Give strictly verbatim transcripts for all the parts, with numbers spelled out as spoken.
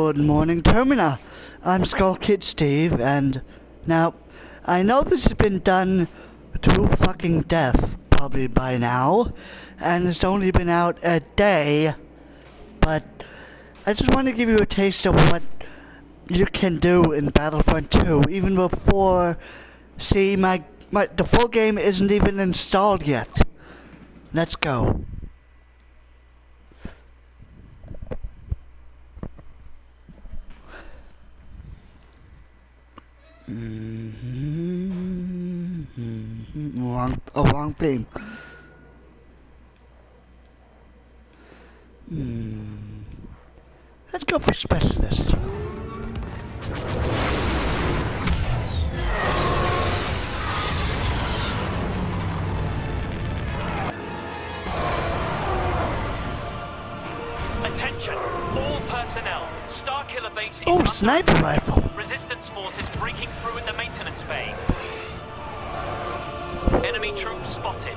Good morning, Termina. I'm Skull Kid Steve, and now, I know this has been done to fucking death, probably by now, and it's only been out a day, but I just want to give you a taste of what you can do in Battlefront two, even before, see, my, my, the full game isn't even installed yet. Let's go. Mm-hmm. Wrong, oh, wrong thing. Hmm. Let's go for specialist. Attention, all personnel. Starkiller base is Oh, under sniper attack. rifle. Resistance forces breaking through in the maintenance bay. Enemy troops spotted.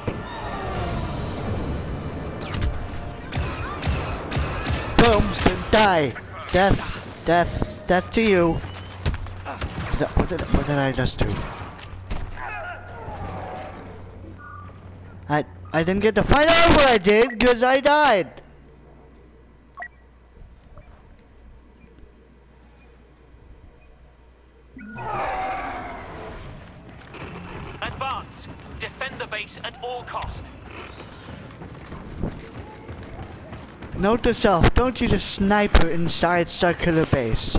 Boom, then die. Death, death, death to you. What did, what did I just do? I, I didn't get to find out what I did because I died. Advance. Defend the base at all cost. Note to self, don't use a sniper inside Starkiller base.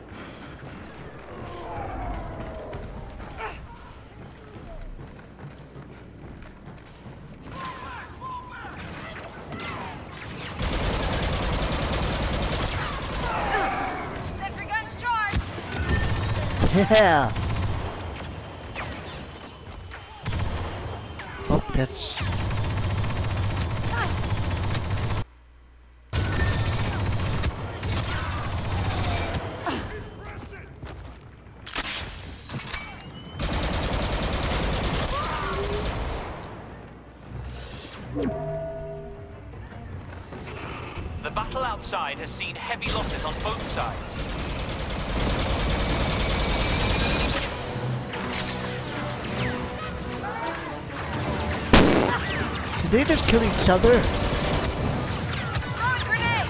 Sentry guns charged. Yeah. Oh, that's... The battle outside has seen heavy losses on both sides. Did they just kill each other? Throwing grenade.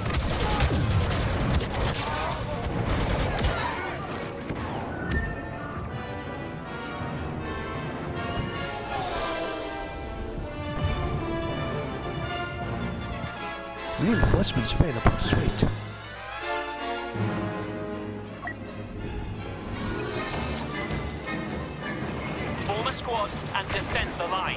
Reinforcements available, sweet. Form a squad and defend the line.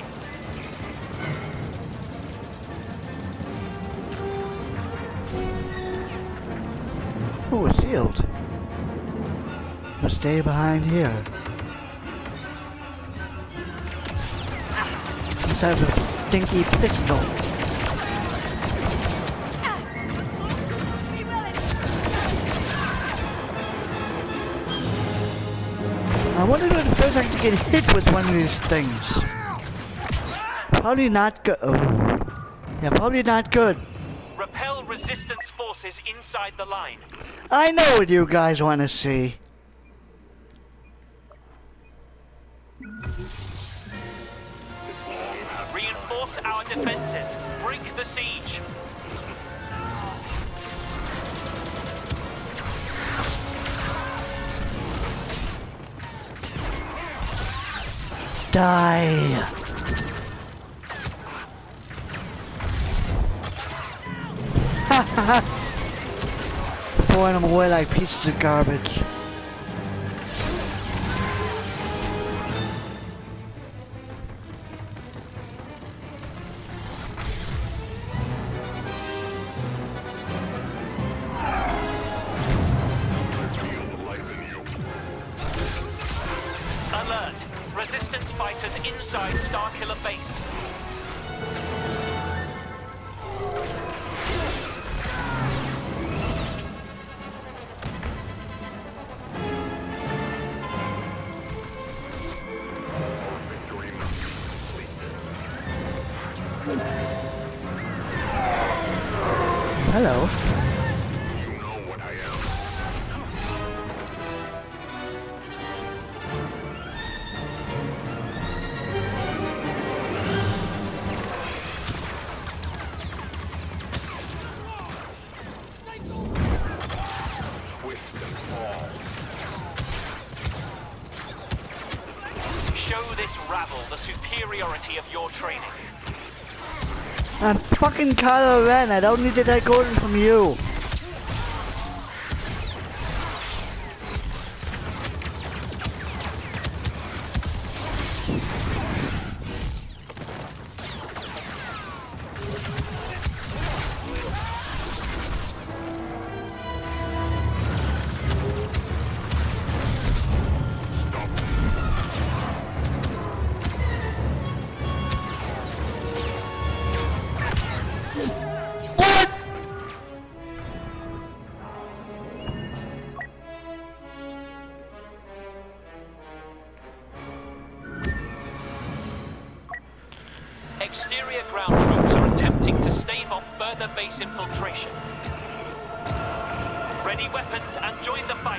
Oh, a shield. We'll stay behind here. Let's have a stinky pistol. I wonder what it feels like to get hit with one of these things. Probably not good. Oh. Yeah, probably not good. Repel resistance forces inside the line. I know what you guys want to see. Reinforce our defenses. Break the siege. Die. Throwing them away like pieces of garbage. Alert. Resistance fighters inside Starkiller base. Hello. You know what I am. Show this rabble the superiority of your training. I'm fucking Kylo Ren. I don't need to take orders from you. Exterior ground troops are attempting to stave off further base infiltration. Ready weapons and join the fight.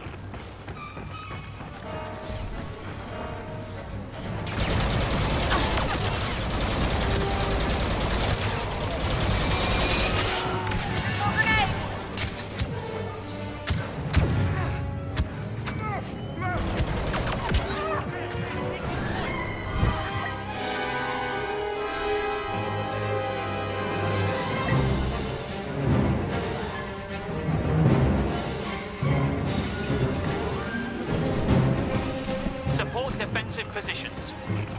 Defensive positions.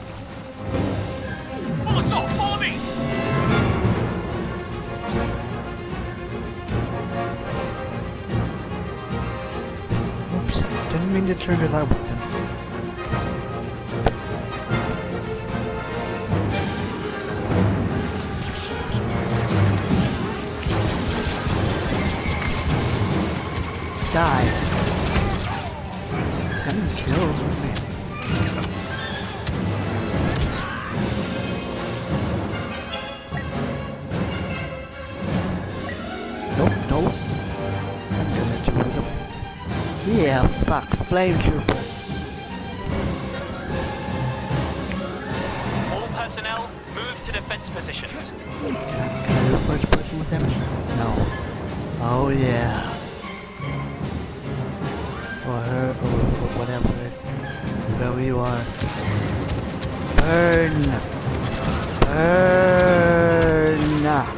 Full assault, follow me! Oops, didn't mean to trigger that weapon. Die. Ten kills remaining. Nope, nope. I'm gonna do it. Yeah, fuck, flame trooper. All personnel, move to defense positions. Can I, can I do first person with damage? No. Oh yeah. Or her, or whatever. Wherever you are. Burn! Burn!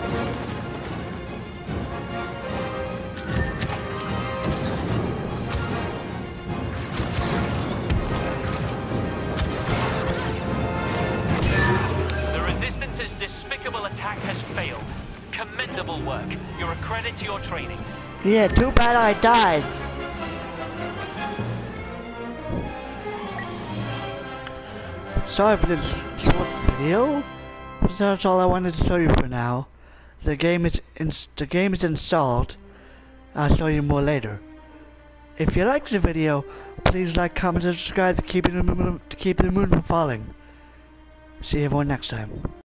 The Resistance's despicable attack has failed. Commendable work. You're a credit to your training. Yeah, too bad I died. Sorry for this short video, but that's all I wanted to show you for now. The game is ins the game is installed. I'll show you more later. If you liked the video, please like, comment, and subscribe to keep the moon to keep the moon from falling. See everyone next time.